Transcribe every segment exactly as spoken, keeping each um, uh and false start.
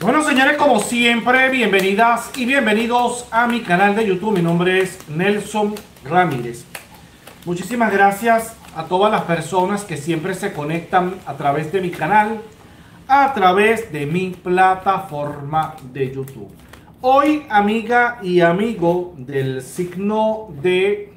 Bueno, señores, como siempre, bienvenidas y bienvenidos a mi canal de YouTube. Mi nombre es Nelson Ramírez. Muchísimas gracias a todas las personas que siempre se conectan a través de mi canal, a través de mi plataforma de YouTube. Hoy, amiga y amigo del signo de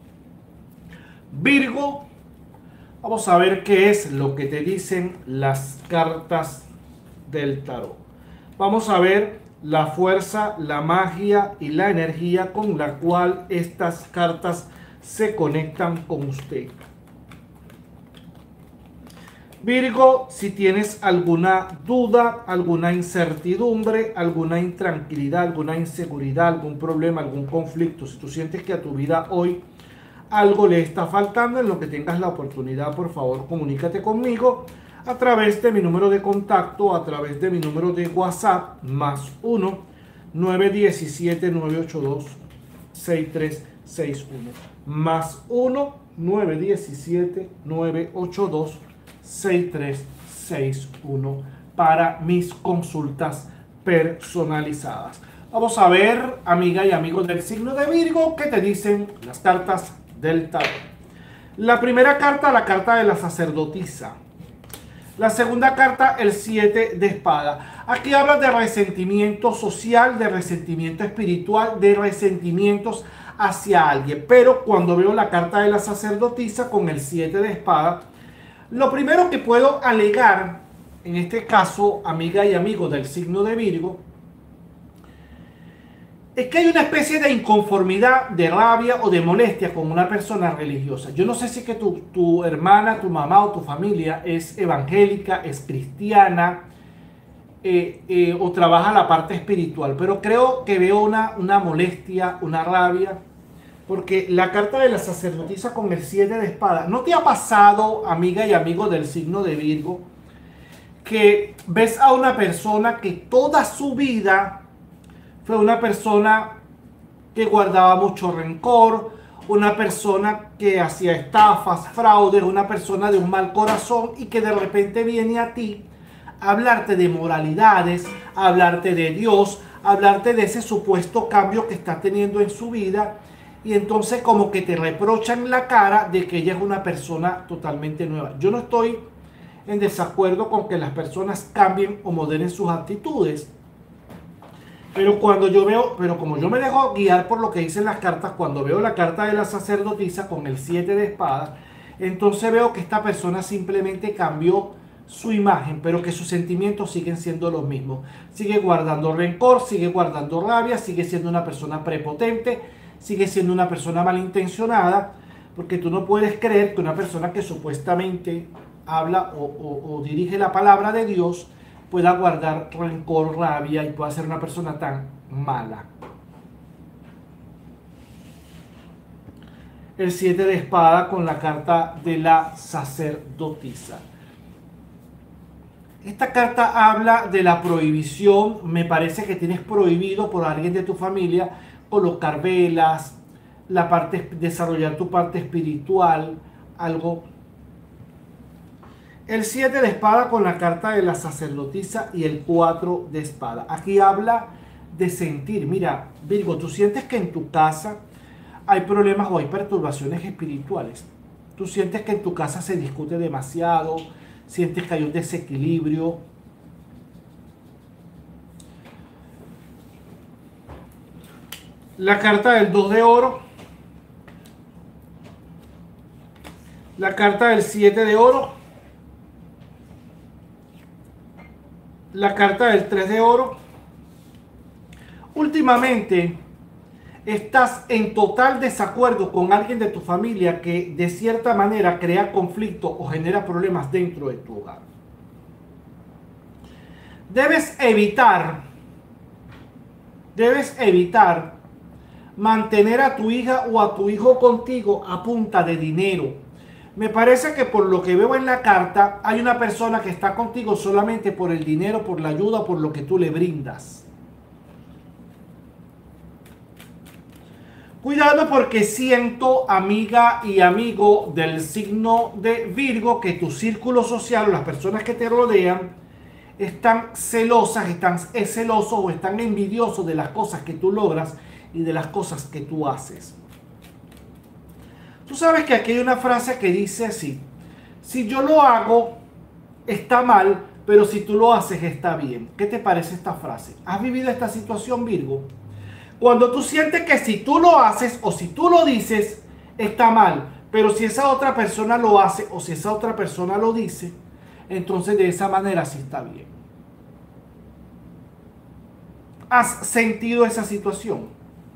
Virgo, vamos a ver qué es lo que te dicen las cartas del tarot. Vamos a ver la fuerza, la magia y la energía con la cual estas cartas se conectan con usted. Virgo, si tienes alguna duda, alguna incertidumbre, alguna intranquilidad, alguna inseguridad, algún problema, algún conflicto, si tú sientes que a tu vida hoy algo le está faltando, en lo que tengas la oportunidad, por favor, comunícate conmigo a través de mi número de contacto, a través de mi número de WhatsApp, más uno nueve uno siete nueve ocho dos seis tres seis uno, más uno nueve uno siete nueve ocho dos seis tres seis uno para mis consultas personalizadas. Vamos a ver, amiga y amigo del signo de Virgo, qué te dicen las cartas del tarot. La primera carta, la carta de la sacerdotisa. La segunda carta, el siete de espada. Aquí habla de resentimiento social, de resentimiento espiritual, de resentimientos hacia alguien. Pero cuando veo la carta de la sacerdotisa con el siete de espada, lo primero que puedo alegar, en este caso, amiga y amigo del signo de Virgo, es que hay una especie de inconformidad, de rabia o de molestia con una persona religiosa. Yo no sé si es que tu, tu hermana, tu mamá o tu familia es evangélica, es cristiana eh, eh, o trabaja la parte espiritual, pero creo que veo una, una molestia, una rabia, porque la carta de la sacerdotisa con el siete de espada, ¿no te ha pasado, amiga y amigo del signo de Virgo, que ves a una persona que toda su vida fue una persona que guardaba mucho rencor, una persona que hacía estafas, fraudes, una persona de un mal corazón y que de repente viene a ti a hablarte de moralidades, a hablarte de Dios, a hablarte de ese supuesto cambio que está teniendo en su vida, y entonces como que te reprochan la cara de que ella es una persona totalmente nueva? Yo no estoy en desacuerdo con que las personas cambien o moderen sus actitudes, pero cuando yo veo, pero como yo me dejo guiar por lo que dicen las cartas, cuando veo la carta de la sacerdotisa con el siete de espadas, entonces veo que esta persona simplemente cambió su imagen, pero que sus sentimientos siguen siendo los mismos. Sigue guardando rencor, sigue guardando rabia, sigue siendo una persona prepotente, sigue siendo una persona malintencionada, porque tú no puedes creer que una persona que supuestamente habla o, o, o dirige la palabra de Dios pueda guardar rencor, rabia y pueda ser una persona tan mala. El siete de espada con la carta de la sacerdotisa. Esta carta habla de la prohibición. Me parece que tienes prohibido por alguien de tu familia colocar velas, la parte, desarrollar tu parte espiritual, algo. El siete de espada con la carta de la sacerdotisa y el cuatro de espada. Aquí habla de sentir. Mira, Virgo, tú sientes que en tu casa hay problemas o hay perturbaciones espirituales. Tú sientes que en tu casa se discute demasiado, sientes que hay un desequilibrio. La carta del dos de oro. La carta del siete de oro. La carta del tres de oro. Últimamente estás en total desacuerdo con alguien de tu familia que de cierta manera crea conflicto o genera problemas dentro de tu hogar. Debes evitar, debes evitar mantener a tu hija o a tu hijo contigo a punta de dinero. Me parece que por lo que veo en la carta, hay una persona que está contigo solamente por el dinero, por la ayuda, por lo que tú le brindas. Cuidado, porque siento, amiga y amigo del signo de Virgo, que tu círculo social, las personas que te rodean, están celosas, están celosos o están envidiosos de las cosas que tú logras y de las cosas que tú haces. Tú sabes que aquí hay una frase que dice así: si yo lo hago, está mal, pero si tú lo haces, está bien. ¿Qué te parece esta frase? ¿Has vivido esta situación, Virgo? Cuando tú sientes que si tú lo haces o si tú lo dices, está mal, pero si esa otra persona lo hace o si esa otra persona lo dice, entonces de esa manera sí está bien. ¿Has sentido esa situación?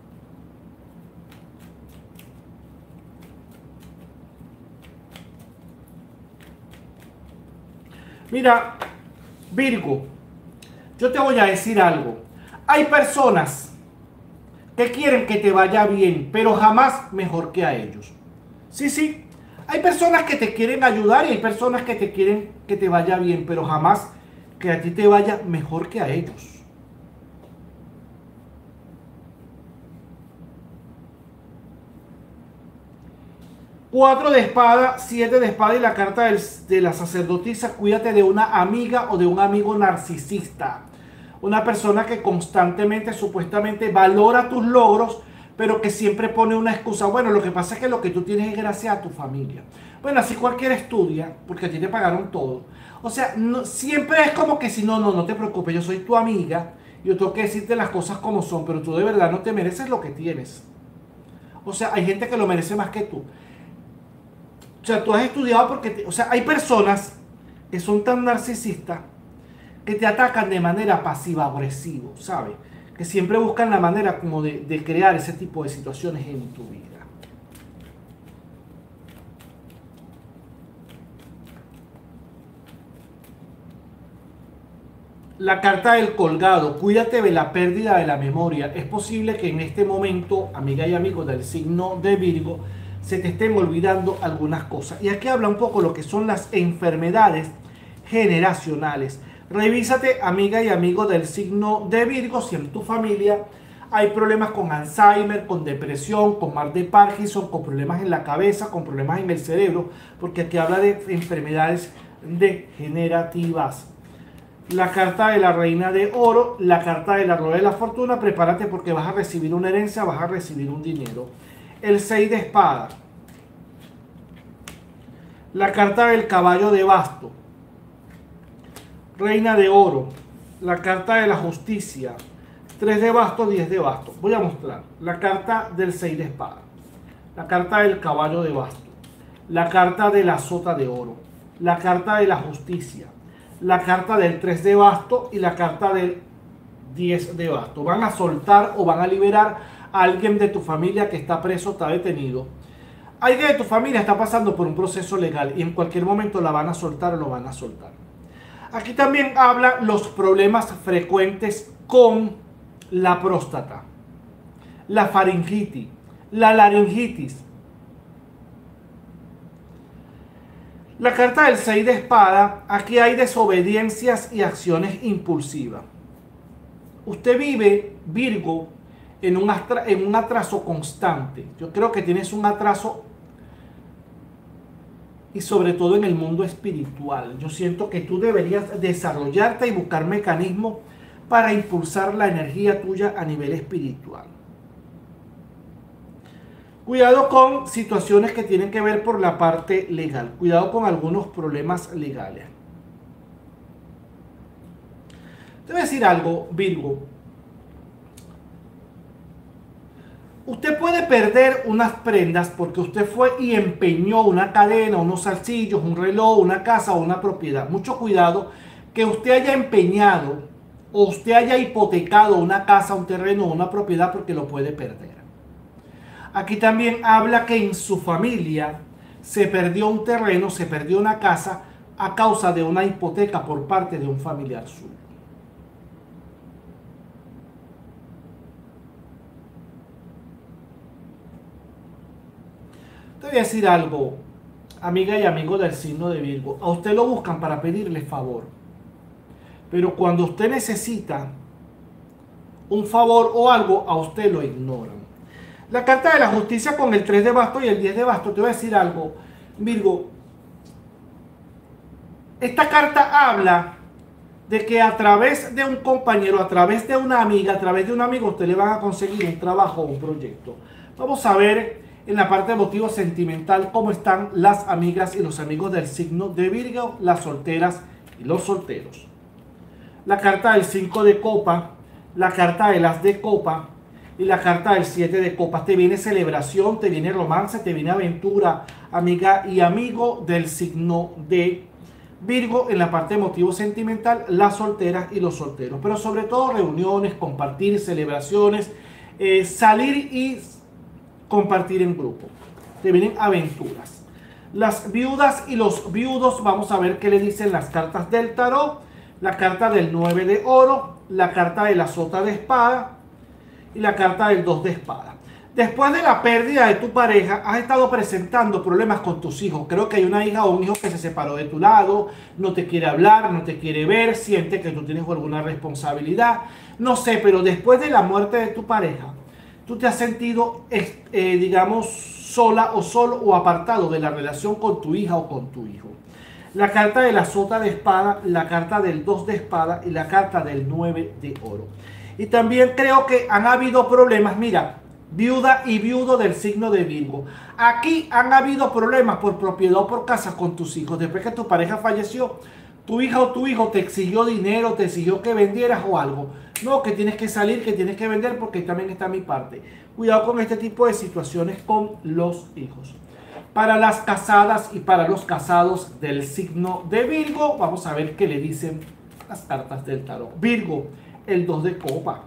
Mira, Virgo, yo te voy a decir algo. Hay personas que quieren que te vaya bien, pero jamás mejor que a ellos. Sí, sí. Hay personas que te quieren ayudar y hay personas que te quieren que te vaya bien, pero jamás que a ti te vaya mejor que a ellos. Cuatro de espada, siete de espada y la carta del, de la sacerdotisa. Cuídate de una amiga o de un amigo narcisista. Una persona que constantemente, supuestamente, valora tus logros, pero que siempre pone una excusa. Bueno, lo que pasa es que lo que tú tienes es gracias a tu familia. Bueno, así cualquiera estudia, porque a ti te pagaron todo. O sea, no, siempre es como que si no, no, no te preocupes, yo soy tu amiga, yo tengo que decirte las cosas como son, pero tú de verdad no te mereces lo que tienes. O sea, hay gente que lo merece más que tú. O sea, tú has estudiado porque... Te, o sea, hay personas que son tan narcisistas que te atacan de manera pasiva-agresiva, ¿sabes? Que siempre buscan la manera como de, de crear ese tipo de situaciones en tu vida. La carta del colgado. Cuídate de la pérdida de la memoria. Es posible que en este momento, amiga y amigo del signo de Virgo, se te estén olvidando algunas cosas. Y aquí habla un poco lo que son las enfermedades generacionales. Revísate, amiga y amigo del signo de Virgo, si en tu familia hay problemas con Alzheimer, con depresión, con mal de Parkinson, con problemas en la cabeza, con problemas en el cerebro, porque aquí habla de enfermedades degenerativas. La carta de la reina de oro, la carta de la rueda de la fortuna. Prepárate porque vas a recibir una herencia, vas a recibir un dinero. El seis de espada, la carta del caballo de basto, reina de oro, la carta de la justicia, tres de basto, diez de basto. Voy a mostrar la carta del seis de espada, la carta del caballo de basto, la carta de la sota de oro, la carta de la justicia, la carta del tres de basto y la carta del diez de basto. Van a soltar o van a liberar a alguien de tu familia que está preso, está detenido. Alguien de tu familia está pasando por un proceso legal y en cualquier momento la van a soltar o lo van a soltar. Aquí también habla los problemas frecuentes con la próstata, la faringitis, la laringitis. La carta del seis de espada, aquí hay desobediencias y acciones impulsivas. Usted vive, Virgo, en un, en un atraso constante. Yo creo que tienes un atraso y sobre todo en el mundo espiritual. Yo siento que tú deberías desarrollarte y buscar mecanismos para impulsar la energía tuya a nivel espiritual. Cuidado con situaciones que tienen que ver por la parte legal. Cuidado con algunos problemas legales. Te voy a decir algo, Virgo. Usted puede perder unas prendas porque usted fue y empeñó una cadena, unos zarcillos, un reloj, una casa o una propiedad. Mucho cuidado que usted haya empeñado o usted haya hipotecado una casa, un terreno o una propiedad porque lo puede perder. Aquí también habla que en su familia se perdió un terreno, se perdió una casa a causa de una hipoteca por parte de un familiar suyo. Te voy a decir algo, amiga y amigo del signo de Virgo. A usted lo buscan para pedirle favor. Pero cuando usted necesita un favor o algo, a usted lo ignoran. La carta de la justicia con el tres de bastos y el diez de bastos. Te voy a decir algo, Virgo. Esta carta habla de que a través de un compañero, a través de una amiga, a través de un amigo, usted le van a conseguir un trabajo o un proyecto. Vamos a ver en la parte emotivo sentimental cómo están las amigas y los amigos del signo de Virgo, las solteras y los solteros. La carta del cinco de copa, la carta del as de copa y la carta del siete de copas. Te viene celebración, te viene romance, te viene aventura, amiga y amigo del signo de Virgo en la parte emotivo sentimental, las solteras y los solteros. Pero sobre todo reuniones, compartir, celebraciones, eh, salir y compartir en grupo. Te vienen aventuras. Las viudas y los viudos, vamos a ver qué le dicen las cartas del tarot. La carta del nueve de oro, la carta de la sota de espada y la carta del dos de espada. Después de la pérdida de tu pareja, has estado presentando problemas con tus hijos. Creo que hay una hija o un hijo que se separó de tu lado, no te quiere hablar, no te quiere ver, siente que tú tienes alguna responsabilidad. No sé, pero después de la muerte de tu pareja, tú te has sentido, eh, digamos, sola o solo o apartado de la relación con tu hija o con tu hijo. La carta de la sota de espada, la carta del dos de espada y la carta del nueve de oro. Y también creo que han habido problemas, mira, viuda y viudo del signo de Virgo. Aquí han habido problemas por propiedad o por casa con tus hijos. Después que tu pareja falleció, tu hija o tu hijo te exigió dinero, te exigió que vendieras o algo. No, que tienes que salir, que tienes que vender porque también está mi parte. Cuidado con este tipo de situaciones con los hijos. Para las casadas y para los casados del signo de Virgo, vamos a ver qué le dicen las cartas del tarot. Virgo, el dos de copa.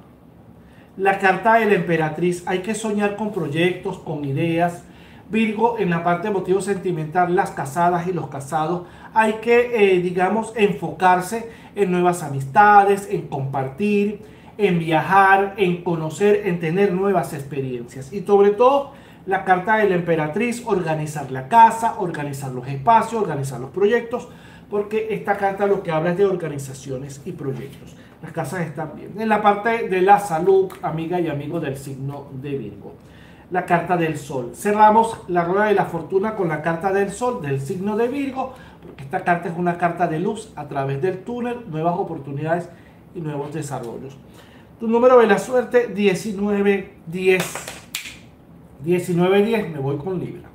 La carta de la emperatriz, hay que soñar con proyectos, con ideas. Virgo, en la parte emotivo sentimental, las casadas y los casados, hay que, eh, digamos, enfocarse en nuevas amistades, en compartir, en viajar, en conocer, en tener nuevas experiencias. Y sobre todo, la carta de la emperatriz, organizar la casa, organizar los espacios, organizar los proyectos, porque esta carta lo que habla es de organizaciones y proyectos. Las casas están bien. En la parte de la salud, amiga y amigo del signo de Virgo. La carta del sol. Cerramos la rueda de la fortuna con la carta del sol del signo de Virgo, porque esta carta es una carta de luz a través del túnel, nuevas oportunidades y nuevos desarrollos. Tu número de la suerte, diecinueve diez. diecinueve diez, me voy con Libra.